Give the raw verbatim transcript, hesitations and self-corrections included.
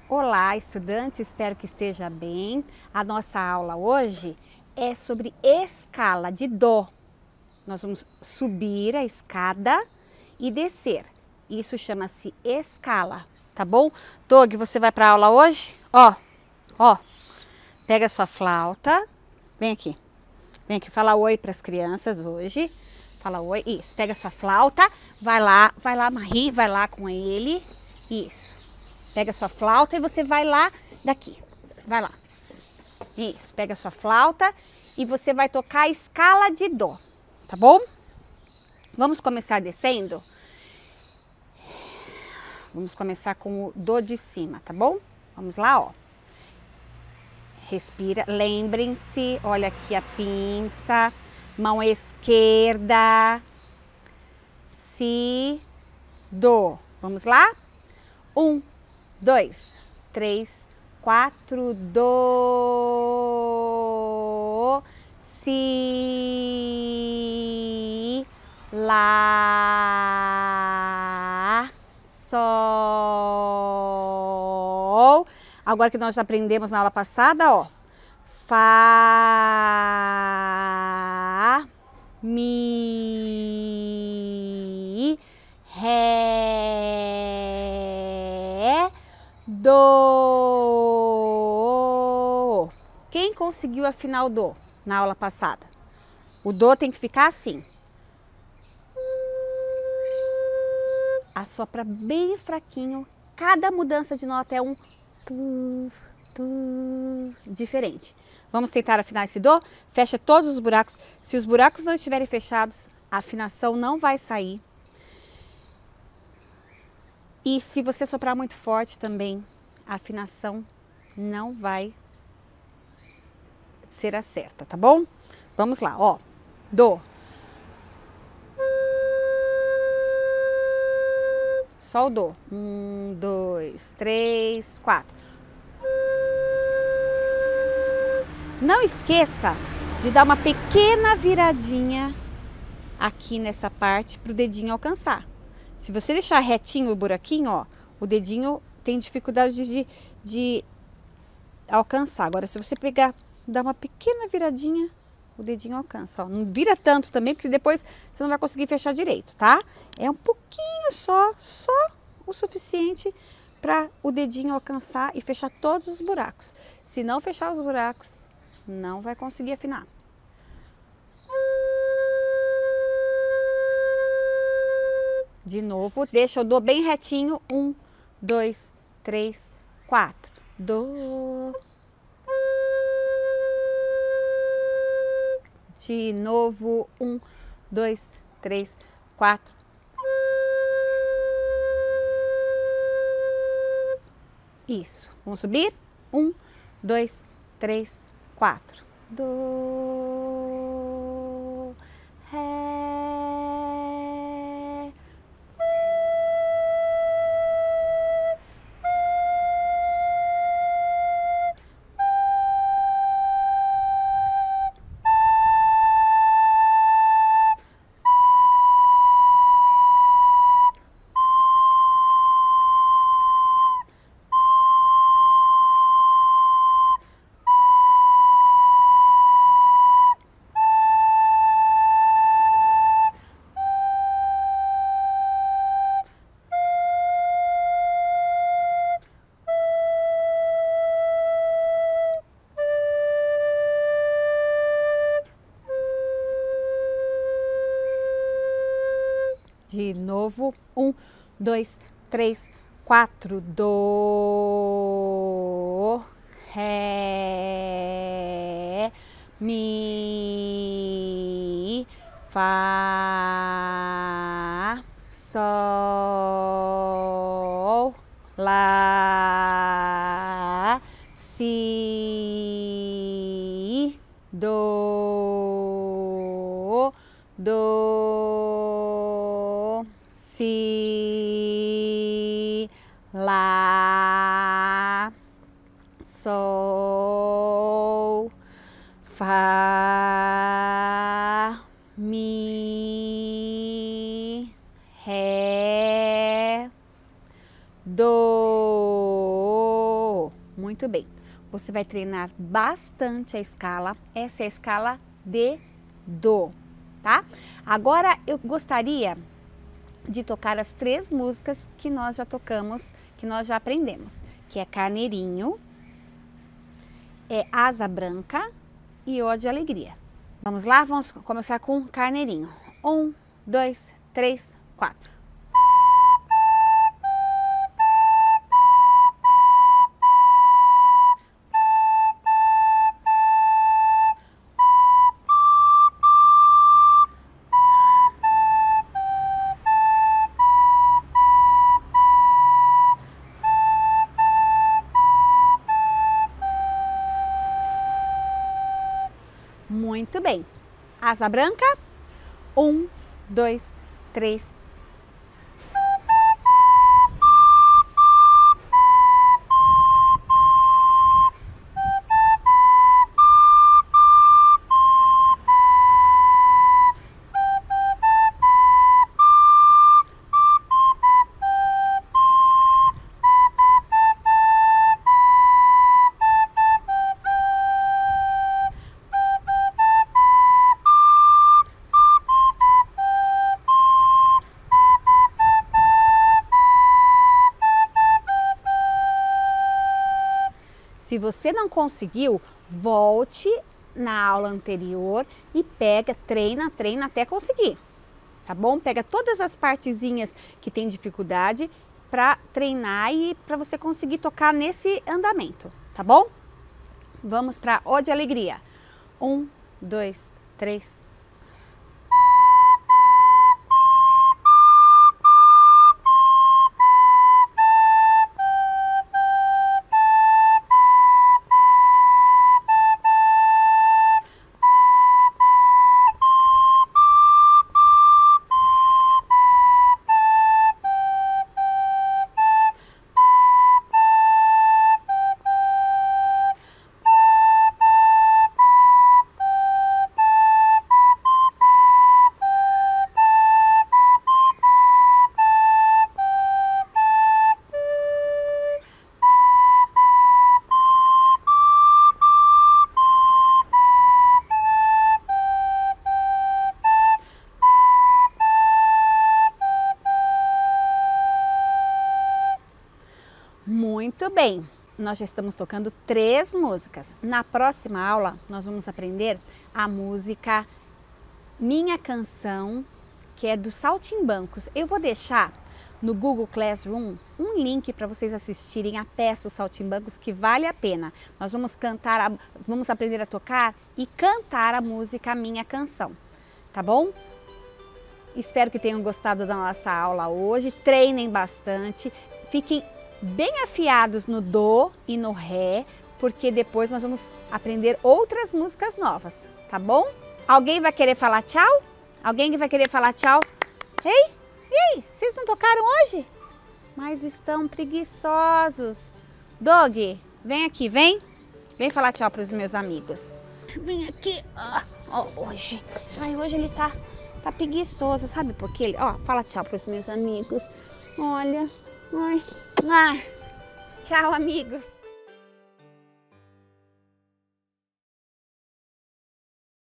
Olá, estudante, espero que esteja bem. A nossa aula hoje é sobre escala de Dó. Nós vamos subir a escada e descer. Isso chama-se escala, tá bom? Doug, você vai para a aula hoje? Ó, ó, pega a sua flauta, vem aqui. Vem aqui falar oi para as crianças hoje. Fala oi, isso. Pega a sua flauta, vai lá, vai lá, Marie, vai lá com ele. Isso. Pega a sua flauta e você vai lá daqui. Vai lá. Isso. Pega a sua flauta e você vai tocar a escala de Dó, tá bom? Vamos começar descendo? Vamos começar com o Dó de cima, tá bom? Vamos lá, ó. Respira. Lembrem-se, olha aqui a pinça. Mão esquerda. Si, Dó. Vamos lá? Um, dois, três, quatro, Dó, Si, Lá, Sol. Agora que nós já aprendemos na aula passada, ó. Fá, Mi, Ré, Dó. Quem conseguiu afinar o Dó na aula passada? O Dó tem que ficar assim. Assopra bem fraquinho. Cada mudança de nota é um tu, tu, diferente. Vamos tentar afinar esse Dó? Fecha todos os buracos. Se os buracos não estiverem fechados, a afinação não vai sair. E se você soprar muito forte também, a afinação não vai ser a certa, tá bom? Vamos lá, ó. Dó. Só o Dó. Um, dois, três, quatro. Não esqueça de dar uma pequena viradinha aqui nessa parte para o dedinho alcançar. Se você deixar retinho o buraquinho, ó, o dedinho tem dificuldade de, de alcançar. Agora, se você pegar, dar uma pequena viradinha, o dedinho alcança. Ó. Não vira tanto também, porque depois você não vai conseguir fechar direito, tá? É um pouquinho só, só o suficiente para o dedinho alcançar e fechar todos os buracos. Se não fechar os buracos, não vai conseguir afinar. De novo, deixa o Dó bem retinho. Um, dois, três, quatro. Dó. De novo. Um, dois, três, quatro. Isso. Vamos subir? Um, dois, três, quatro. Dó. Ré. De novo, um, dois, três, quatro, Dó, Ré, Mi, Fá, Sol, Lá, Si, Dó, Dó, Si, Lá, Sol, Fá, Mi, Ré, Dó, Muito bem. Você vai treinar bastante a escala. Essa é a escala de Dó, tá? Agora eu gostaria de tocar as três músicas que nós já tocamos, que nós já aprendemos, que é Carneirinho, é Asa Branca e Ó de Alegria. Vamos lá? Vamos começar com Carneirinho. Um, dois, três, quatro. Muito bem. Asa Branca. Um, dois, três. Se você não conseguiu, volte na aula anterior e pega, treina, treina até conseguir, tá bom? Pega todas as partezinhas que tem dificuldade para treinar e para você conseguir tocar nesse andamento, tá bom? Vamos para Ó de Alegria. Um, dois, três. Muito bem, nós já estamos tocando três músicas. Na próxima aula, nós vamos aprender a música Minha Canção, que é dos Saltimbancos. Eu vou deixar no Google Classroom um link para vocês assistirem a peça Os Saltimbancos, que vale a pena. Nós vamos cantar, a, vamos aprender a tocar e cantar a música Minha Canção, tá bom? Espero que tenham gostado da nossa aula hoje. Treinem bastante, fiquem bem afiados no Dó e no Ré, porque depois nós vamos aprender outras músicas novas, tá bom? Alguém vai querer falar tchau? Alguém que vai querer falar tchau? Ei, e aí, vocês não tocaram hoje? Mas estão preguiçosos. Dog, vem aqui, vem. Vem falar tchau para os meus amigos. Vem aqui. Ah, oh, hoje. Ai, hoje ele tá, tá preguiçoso, sabe por quê? Ó, fala tchau para os meus amigos. Olha. Ai, ah, tchau, amigos.